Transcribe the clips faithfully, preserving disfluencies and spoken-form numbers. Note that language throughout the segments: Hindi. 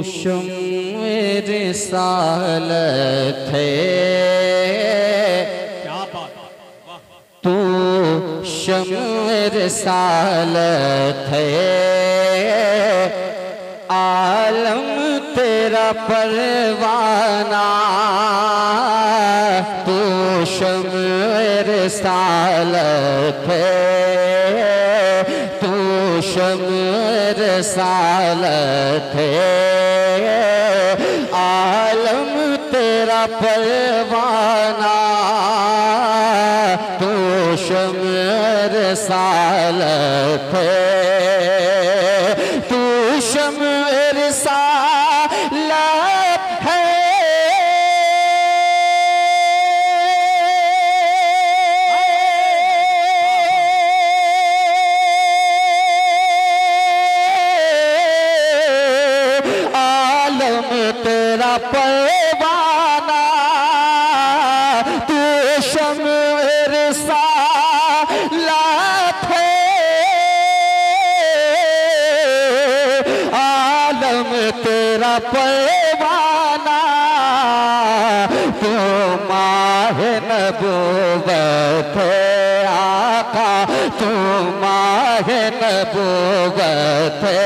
शम्ए रिसालत है, क्या बात, तू शम्ए रिसालत है, आलम तेरा परवाना, तू शम्ए रिसालत है, तू शम्ए रिसालत है, आलम तेरा परवाना, तू शम्ए रिसालत है, तू शम्ए रिसालत है। आलम तेरा परवाना, तू शम्ए रिसालत है, आलम तेरा परवाना, तू माहे नबूवत है आका, तू माहे नबूवत है,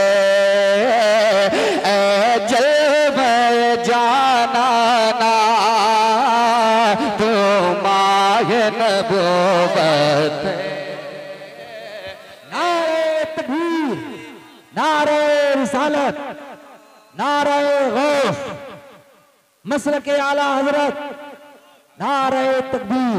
जाना तो माहे नबूवत है। नारे तकबीर, नारे रिसालत, नारे गौस, मसलके आला हजरत, नारे तकबीर।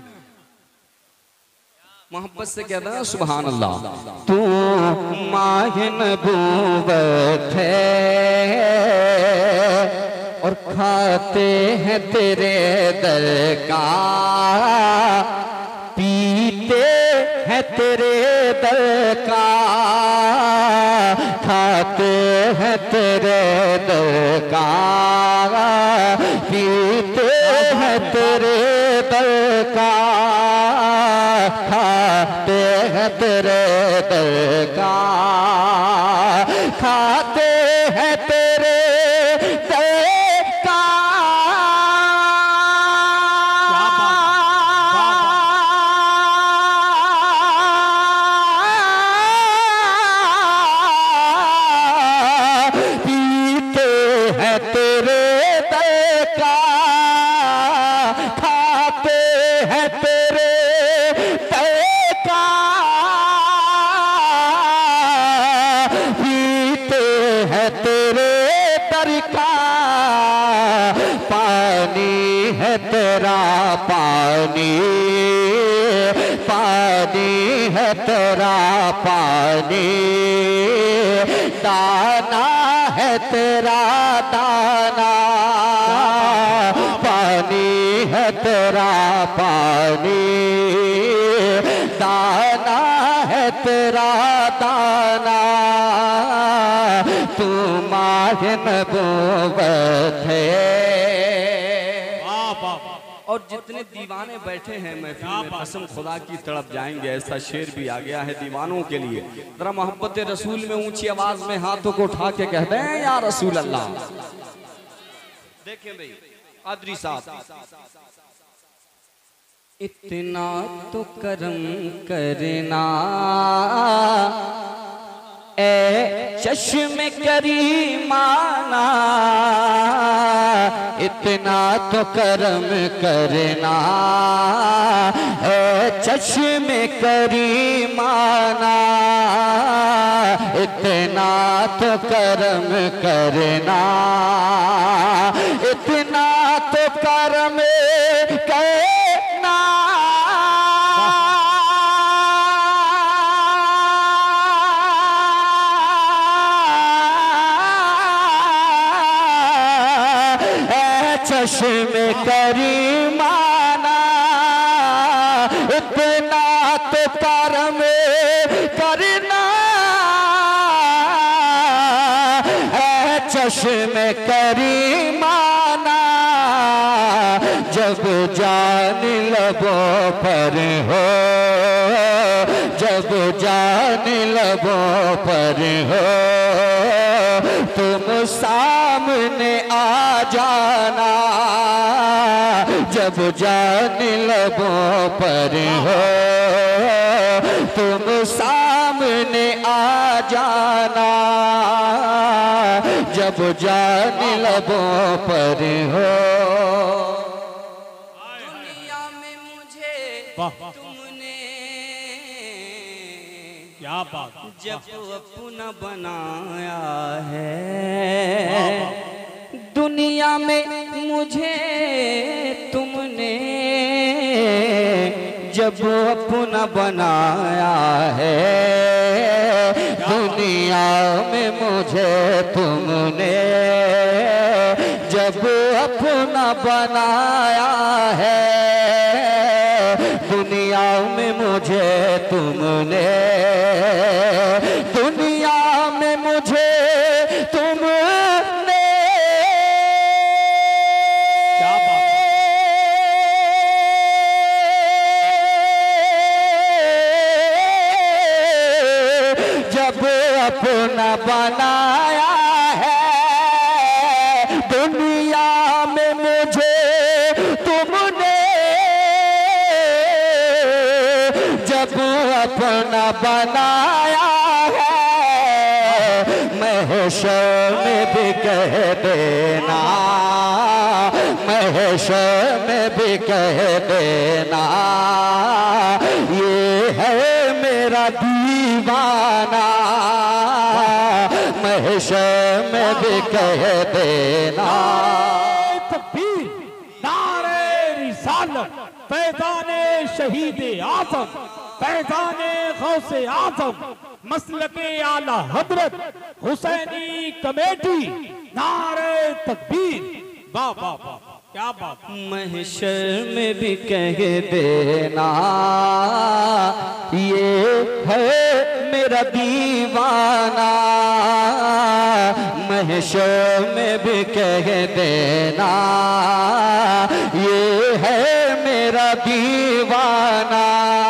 मोहब्बत से कहता है सुभान अल्लाह। तू माहे नबूवत है और खाते हैं तेरे दर का, पीते हैं तेरे दर का, खाते हैं तेरे दर का, पीते हैं तेरे दर का, खाते हैं तेरे दर का, खाते हैं तेरे तेरा पानी, पानी है तेरा पानी, दाना है तेरा दाना, पानी है तेरा पानी, दाना है तेरा दाना, तू माहे नबूवत है। और जितने दीवाने बैठे हैं महफिल में कसम खुदा की तड़प जाएंगे, ऐसा शेर भी आ गया है दीवानों के लिए। जरा मोहब्बत रसूल में ऊंची आवाज में हाथों को उठा के कहते हैं या रसूल अल्लाह। देखें भाई कादरी साहब, इतना तो करम करना ए चश्मे करीमाना, इतना तो करम करना ए चश्मे करीमाना, इतना तो करम करना, इतना तो करम करना, चश्मे करीमाना, इतना तो करम करना, चश्मे करीमाना, जब जान लबों पर हो, जब जान लबों पर हो, तुम सामने आ जाना। जब जान लबों पर हो, तुम सामने आ जाना। जब जान लबों पर हो। दुनिया में मुझे तुमने क्या बात, जब अपना बनाया है। दुनिया में मुझे तुमने जब अपना बनाया है। दुनिया में मुझे तुमने जब अपना बनाया है। दुनिया में मुझे तुमने, दुनिया में मुझे तुमने क्या बात, जब अपना बनाया है। दुनिया में मुझे तुमने जब अपना बनाया है। महशर में भी कह देना, महशर में भी कह देना, ये है मेरा दीवाना। महशर में भी कह देना। तकबीर, नारे रिसालत, फैज़ाने शहीद आज़म, फैज़ाने गौसे आज़म, मसलके आला हजरत हुसैनी कमेटी, नारे तकबीर। वाह वाह वाह, क्या बात। महशर में भी कह देना, ये है मेरा दीवाना। महशर में भी कह देना, ये है मेरा दीवाना।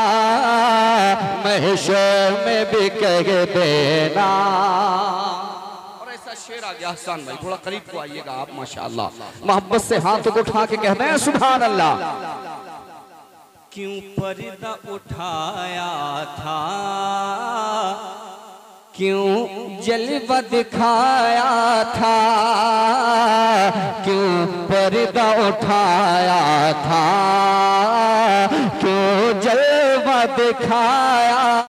महशर में भी कह देना। और ऐसा शेर आ गया हसन भाई, थोड़ा करीब को आइएगा आप, माशाअल्लाह। मोहब्बत से हाथों को उठा के कहते हैं सुभान अल्लाह। क्यों पर्दा उठाया था, क्यों जलवा दिखाया था, क्यों पर्दा उठाया था, क्यों जलवा दिखाया